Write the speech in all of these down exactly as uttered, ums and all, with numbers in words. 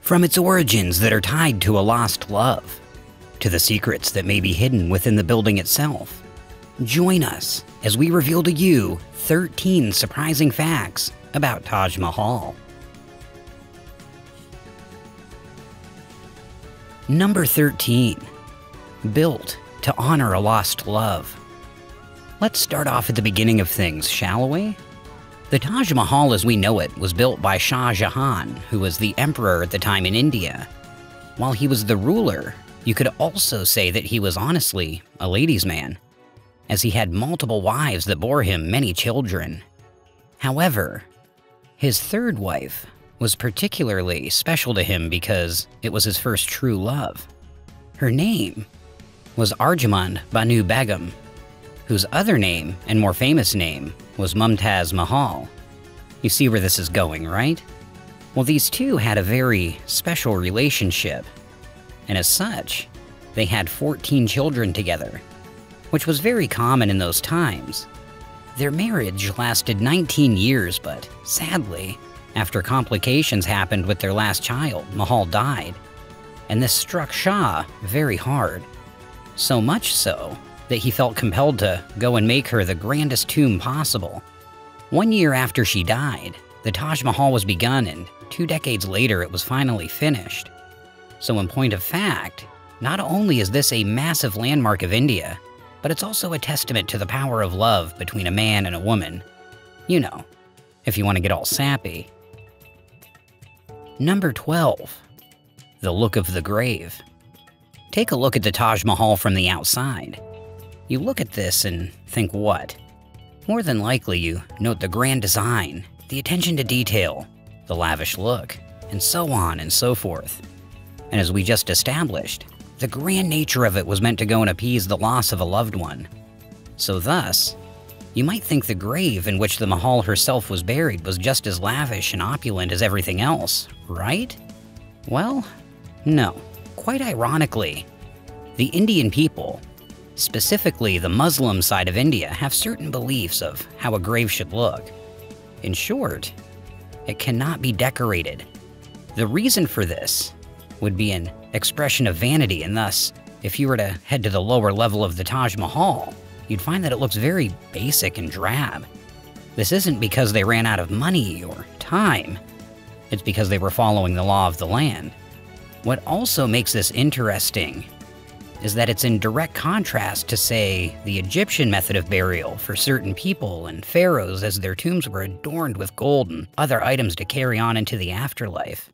From its origins that are tied to a lost love, to the secrets that may be hidden within the building itself, join us as we reveal to you thirteen surprising facts about Taj Mahal. Number thirteen. Built to honor a lost love. Let's start off at the beginning of things, shall we? The Taj Mahal as we know it was built by Shah Jahan, who was the emperor at the time in India. While he was the ruler, you could also say that he was honestly a ladies' man, as he had multiple wives that bore him many children. However, his third wife was particularly special to him because it was his first true love. Her name was Arjamand Banu Begum, whose other name and more famous name was Mumtaz Mahal. You see where this is going, right? Well, these two had a very special relationship, and as such, they had fourteen children together, which was very common in those times. Their marriage lasted nineteen years, but sadly, after complications happened with their last child, Mahal died, and this struck Shah very hard. So much so that he felt compelled to go and make her the grandest tomb possible. One year after she died, the Taj Mahal was begun, and two decades later it was finally finished. So in point of fact, not only is this a massive landmark of India, but it's also a testament to the power of love between a man and a woman. You know, if you want to get all sappy. Number twelve. The look of the grave. Take a look at the Taj Mahal from the outside. You look at this and think what? More than likely you note the grand design, the attention to detail, the lavish look, and so on and so forth. And as we just established, the grand nature of it was meant to go and appease the loss of a loved one. So thus, you might think the grave in which the Mahal herself was buried was just as lavish and opulent as everything else, right? Well, no. Quite ironically, the Indian people, specifically the Muslim side of India, have certain beliefs of how a grave should look. In short, it cannot be decorated. The reason for this would be an expression of vanity, and thus, if you were to head to the lower level of the Taj Mahal, you'd find that it looks very basic and drab. This isn't because they ran out of money or time. It's because they were following the law of the land. What also makes this interesting is that it's in direct contrast to, say, the Egyptian method of burial for certain people and pharaohs, as their tombs were adorned with gold and other items to carry on into the afterlife.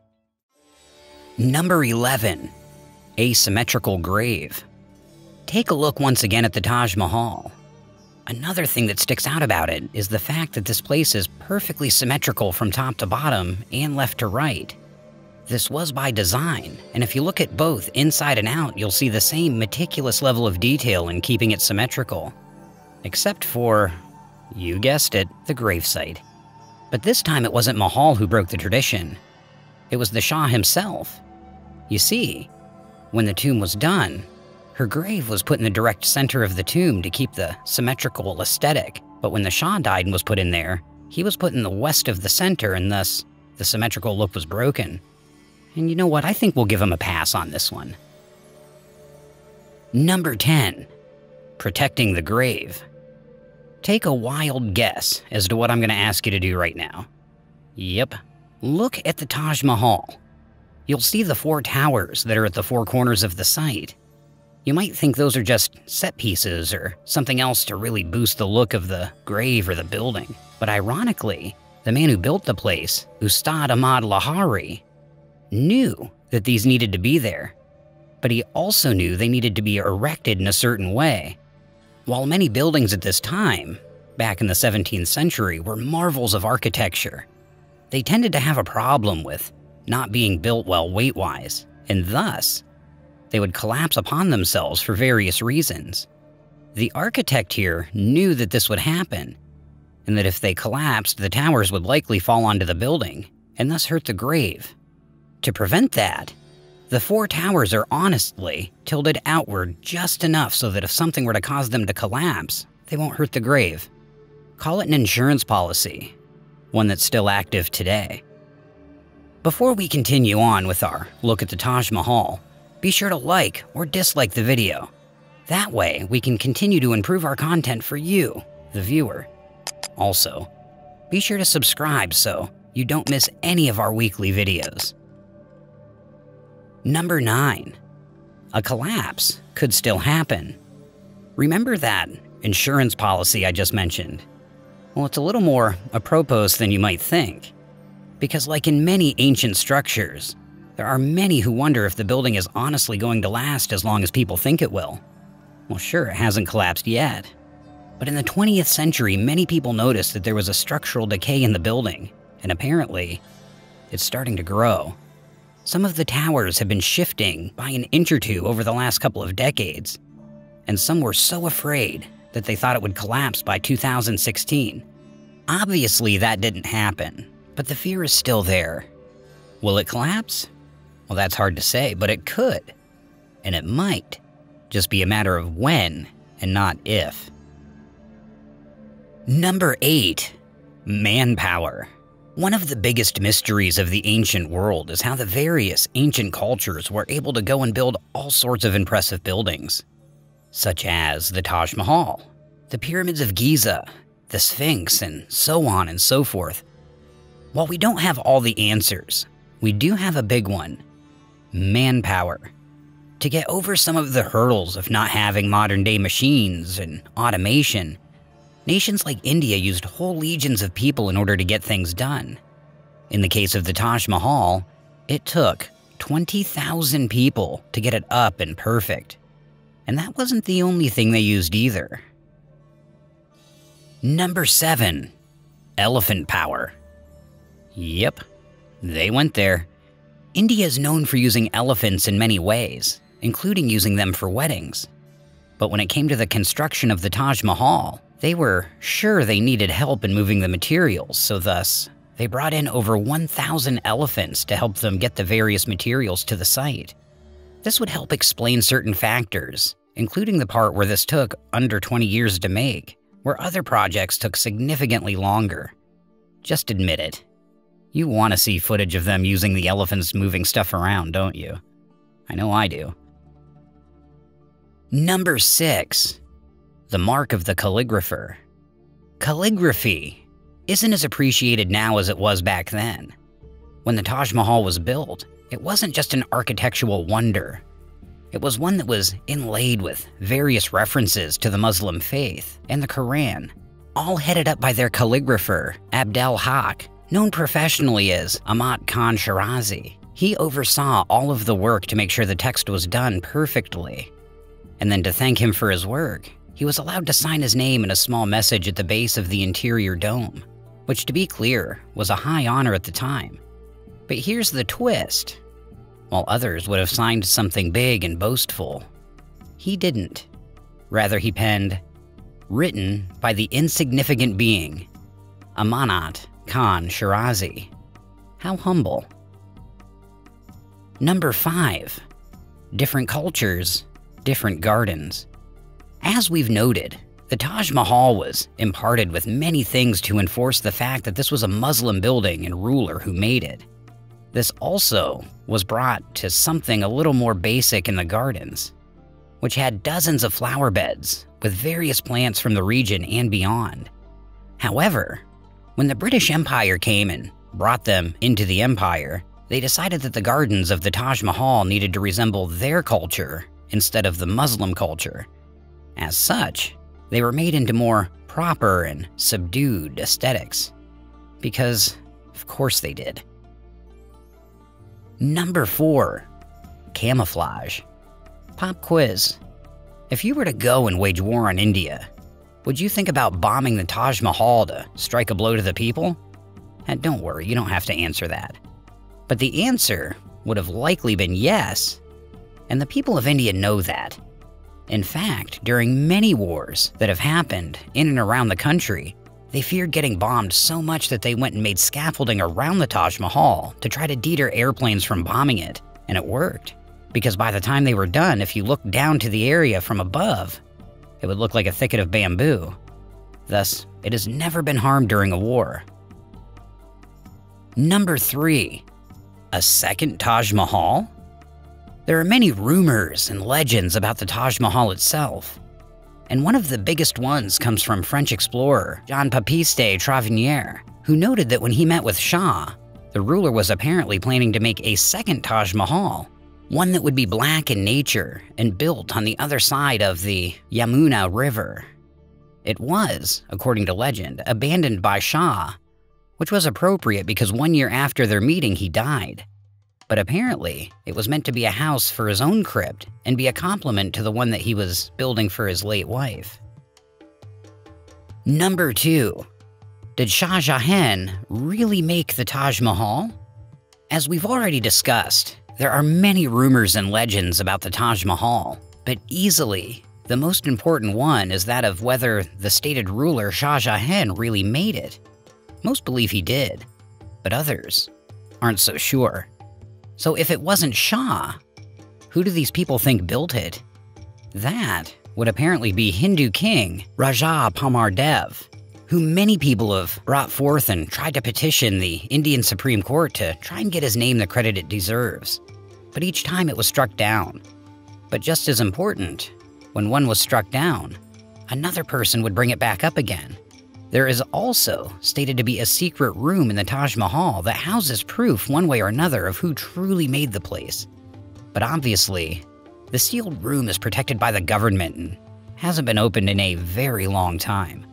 Number eleven. Asymmetrical grave. Take a look once again at the Taj Mahal. Another thing that sticks out about it is the fact that this place is perfectly symmetrical from top to bottom and left to right. This was by design, and if you look at both inside and out, you'll see the same meticulous level of detail in keeping it symmetrical. Except for, you guessed it, the gravesite. But this time it wasn't Mahal who broke the tradition. It was the Shah himself. You see, when the tomb was done, her grave was put in the direct center of the tomb to keep the symmetrical aesthetic, but when the Shah died and was put in there, he was put in the west of the center, and thus the symmetrical look was broken. And you know what? I think we'll give him a pass on this one. Number ten. Protecting the grave. Take a wild guess as to what I'm going to ask you to do right now. Yep. Look at the Taj Mahal. You'll see the four towers that are at the four corners of the site. You might think those are just set pieces or something else to really boost the look of the grave or the building. But ironically, the man who built the place, Ustad Ahmad Lahari, knew that these needed to be there, but he also knew they needed to be erected in a certain way. While many buildings at this time, back in the seventeenth century, were marvels of architecture, they tended to have a problem with not being built well weight-wise, and thus, they would collapse upon themselves for various reasons. The architect here knew that this would happen, and that if they collapsed, the towers would likely fall onto the building, and thus hurt the grave. To prevent that, the four towers are honestly tilted outward just enough so that if something were to cause them to collapse, they won't hurt the grave. Call it an insurance policy, one that's still active today. Before we continue on with our look at the Taj Mahal, be sure to like or dislike the video. That way, we can continue to improve our content for you, the viewer. Also, be sure to subscribe so you don't miss any of our weekly videos. Number nine. A collapse could still happen. Remember that insurance policy I just mentioned? Well, it's a little more apropos than you might think. Because like in many ancient structures, there are many who wonder if the building is honestly going to last as long as people think it will. Well, sure, it hasn't collapsed yet. But in the twentieth century, many people noticed that there was a structural decay in the building, and apparently, it's starting to grow. Some of the towers have been shifting by an inch or two over the last couple of decades, and some were so afraid that they thought it would collapse by two thousand sixteen. Obviously, that didn't happen, but the fear is still there. Will it collapse? Well, that's hard to say, but it could, and it might. Just be a matter of when and not if. Number eight. Manpower. One of the biggest mysteries of the ancient world is how the various ancient cultures were able to go and build all sorts of impressive buildings, such as the Taj Mahal, the Pyramids of Giza, the Sphinx, and so on and so forth. While we don't have all the answers, we do have a big one: manpower. To get over some of the hurdles of not having modern-day machines and automation, nations like India used whole legions of people in order to get things done. In the case of the Taj Mahal, it took twenty thousand people to get it up and perfect. And that wasn't the only thing they used either. Number seven. Elephant power. Yep, they went there. India is known for using elephants in many ways, including using them for weddings. But when it came to the construction of the Taj Mahal, they were sure they needed help in moving the materials, so thus, they brought in over one thousand elephants to help them get the various materials to the site. This would help explain certain factors, including the part where this took under twenty years to make, where other projects took significantly longer. Just admit it. You want to see footage of them using the elephants moving stuff around, don't you? I know I do. Number six. The mark of the calligrapher. Calligraphy isn't as appreciated now as it was back then. When the Taj Mahal was built, it wasn't just an architectural wonder. It was one that was inlaid with various references to the Muslim faith and the Quran, all headed up by their calligrapher, Abd al-Haq, known professionally as Ahmad Khan Shirazi. He oversaw all of the work to make sure the text was done perfectly. And then to thank him for his work, he was allowed to sign his name in a small message at the base of the interior dome, which, to be clear, was a high honor at the time. But here's the twist. While others would have signed something big and boastful, he didn't. Rather, he penned, "Written by the insignificant being, Amanat Khan Shirazi." How humble. Number five. Different cultures, different gardens. As we've noted, the Taj Mahal was imparted with many things to enforce the fact that this was a Muslim building and ruler who made it. This also was brought to something a little more basic in the gardens, which had dozens of flower beds with various plants from the region and beyond. However, when the British Empire came and brought them into the empire, they decided that the gardens of the Taj Mahal needed to resemble their culture instead of the Muslim culture. As such, they were made into more proper and subdued aesthetics. Because, of course they did. Number four. Camouflage. Pop quiz. If you were to go and wage war on India, would you think about bombing the Taj Mahal to strike a blow to the people? And don't worry, you don't have to answer that. But the answer would have likely been yes, and the people of India know that. In fact, during many wars that have happened in and around the country, they feared getting bombed so much that they went and made scaffolding around the Taj Mahal to try to deter airplanes from bombing it, and it worked. Because by the time they were done, if you looked down to the area from above, it would look like a thicket of bamboo. Thus, it has never been harmed during a war. Number three. A second Taj Mahal? There are many rumors and legends about the Taj Mahal itself, and one of the biggest ones comes from French explorer Jean-Baptiste Tavernier, who noted that when he met with Shah, the ruler was apparently planning to make a second Taj Mahal, one that would be black in nature and built on the other side of the Yamuna River. It was, according to legend, abandoned by Shah, which was appropriate because one year after their meeting he died. But apparently, it was meant to be a house for his own crypt and be a complement to the one that he was building for his late wife. Number two. Did Shah Jahan really make the Taj Mahal? As we've already discussed, there are many rumors and legends about the Taj Mahal, but easily, the most important one is that of whether the stated ruler Shah Jahan really made it. Most believe he did, but others aren't so sure. So if it wasn't Shah, who do these people think built it? That would apparently be Hindu king Raja Pamardev, who many people have brought forth and tried to petition the Indian Supreme Court to try and get his name the credit it deserves. But each time it was struck down. But just as important, when one was struck down, another person would bring it back up again. There is also stated to be a secret room in the Taj Mahal that houses proof one way or another of who truly made the place. But obviously, the sealed room is protected by the government and hasn't been opened in a very long time.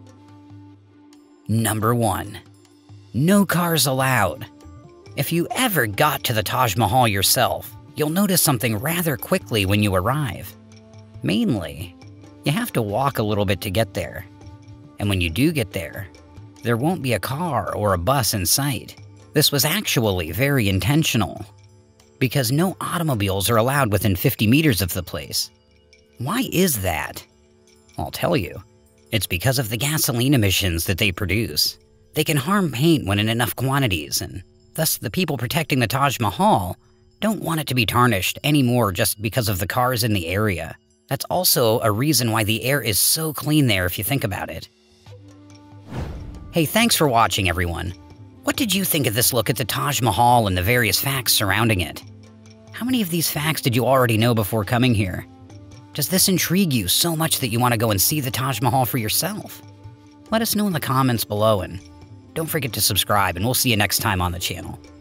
Number one. No cars allowed. If you ever got to the Taj Mahal yourself, you'll notice something rather quickly when you arrive. Mainly, you have to walk a little bit to get there. And when you do get there, there won't be a car or a bus in sight. This was actually very intentional, because no automobiles are allowed within fifty meters of the place. Why is that? I'll tell you. It's because of the gasoline emissions that they produce. They can harm paint when in enough quantities, and thus the people protecting the Taj Mahal don't want it to be tarnished anymore just because of the cars in the area. That's also a reason why the air is so clean there if you think about it. Hey, thanks for watching, everyone. What did you think of this look at the Taj Mahal and the various facts surrounding it? How many of these facts did you already know before coming here? Does this intrigue you so much that you want to go and see the Taj Mahal for yourself? Let us know in the comments below, and don't forget to subscribe, and we'll see you next time on the channel.